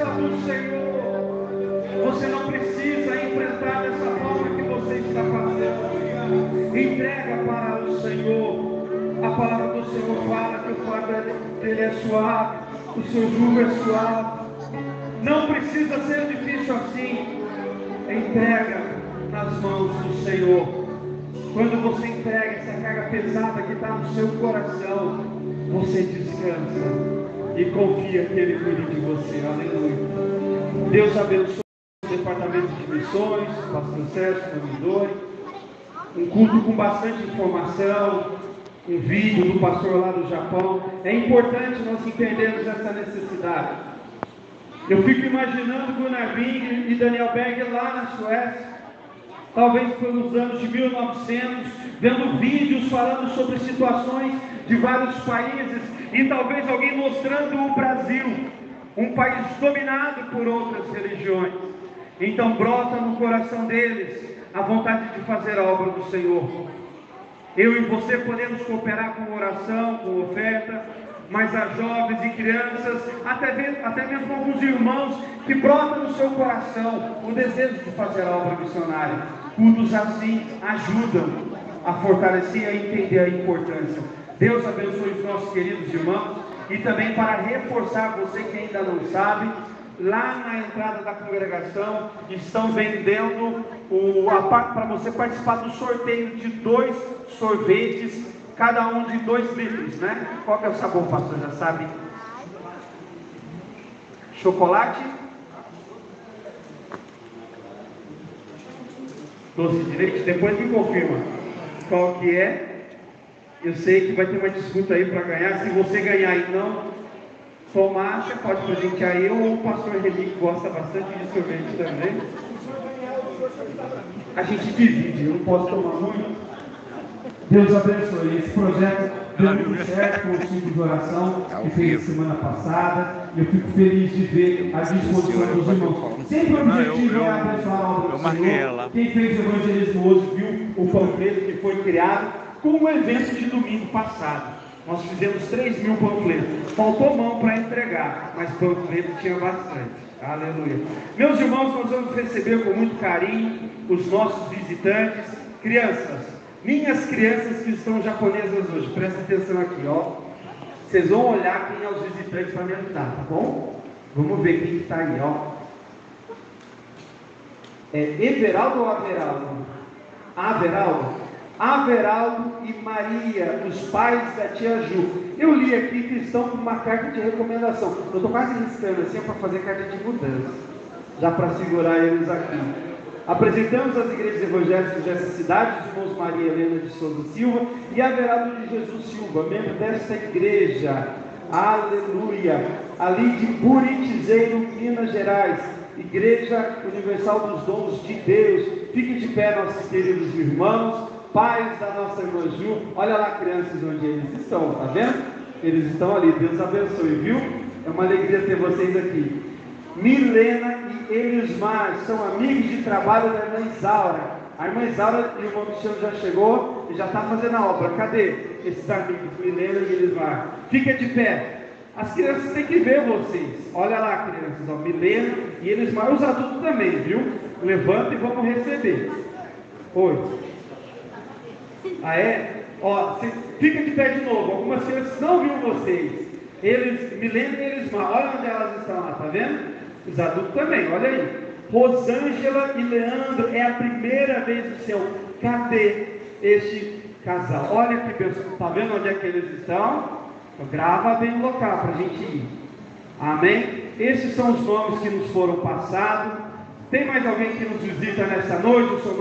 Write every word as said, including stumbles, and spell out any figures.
presença do Senhor. Você não precisa enfrentar dessa forma que você está fazendo. Entrega para o Senhor. A palavra do Senhor fala que o fardo dele é suave, o seu jugo é suave. Não precisa ser difícil assim. Entrega nas mãos do Senhor. Quando você entrega essa carga pesada que está no seu coração, você descansa e confia que Ele cuide de você. Aleluia. Deus abençoe o departamento de missões, o pastor Sérgio, o Midori. Um culto com bastante informação, um vídeo do pastor lá do Japão. É importante nós entendermos essa necessidade. Eu fico imaginando Gunnar Wing e Daniel Berg lá na Suécia, talvez pelos anos de mil e novecentos, vendo vídeos falando sobre situações de vários países, e talvez alguém mostrando o Brasil, um país dominado por outras religiões. Então brota no coração deles a vontade de fazer a obra do Senhor. Eu e você podemos cooperar com oração, com oferta, mas há jovens e crianças, até mesmo, até mesmo alguns irmãos, que brotam no seu coração o desejo de fazer a obra missionária. Cultos assim ajudam a fortalecer e a entender a importância. Deus abençoe os nossos queridos irmãos. E também para reforçar você que ainda não sabe, lá na entrada da congregação estão vendendo o, a parte para você participar do sorteio de dois sorvetes, cada um de dois litros, né? Qual que é o sabor, pastor? Já sabe? Chocolate? Doce de leite? Depois me confirma qual que é. Eu sei que vai ter uma disputa aí para ganhar. Se você ganhar e não tomar, você pode presentear eu ou o pastor Reli, que gosta bastante de sorvete também. A gente divide, eu não posso tomar muito. Deus abençoe. Esse projeto deu muito certo com o ciclo de oração que fez semana passada. Eu fico feliz de ver a disposição dos irmãos. Sempre o objetivo é abençoar a obra do Senhor. Quem fez o evangelismo hoje viu o panfleto que foi criado com o evento de domingo passado. Nós fizemos três mil panfletos. Faltou mão para entregar, mas panfleto tinha bastante. Aleluia. Meus irmãos, nós vamos receber com muito carinho os nossos visitantes. Crianças, minhas crianças que estão japonesas hoje, presta atenção aqui, ó. Vocês vão olhar quem é os visitantes para me ajudar, tá bom? Vamos ver quem está aí, ó. É Everaldo ou Averaldo? Averaldo? Averaldo e Maria, os pais da tia Ju. Eu li aqui que estão com uma carta de recomendação. Eu estou quase riscando assim para fazer carta de mudança, já para segurar eles aqui. Apresentamos as igrejas evangélicas dessa cidade, os irmãos Maria Helena de Souza Silva e Averaldo de Jesus Silva, membro desta igreja. Aleluia! Ali de Buritizeiro, Minas Gerais, Igreja Universal dos Dons de Deus. Fiquem de pé, nossos queridos irmãos, pais da nossa irmã Ju. Olha lá, crianças, onde eles estão, tá vendo? Eles estão ali. Deus abençoe, viu? É uma alegria ter vocês aqui. Milena e Elismar são amigos de trabalho da irmã Isaura. A irmã Isaura e o irmão Cristiano já chegou e já está fazendo a obra. Cadê esses amigos, Milena e Elismar? Fica de pé. As crianças têm que ver vocês. Olha lá, crianças, ó, Milena e Elismar, os adultos também, viu? Levanta e vamos receber. Oi. Ah, é? Ó, cê, fica de pé de novo. Algumas crianças não viram vocês. Eles, Milena e Elismar, olha onde elas estão lá, tá vendo? Os adultos também, olha aí. Rosângela e Leandro, é a primeira vez no céu. Cadê este casal? Olha que Deus, tá vendo onde é que eles estão? Então, grava bem o local para a gente ir. Amém? Esses são os nomes que nos foram passados. Tem mais alguém que nos visita nessa noite?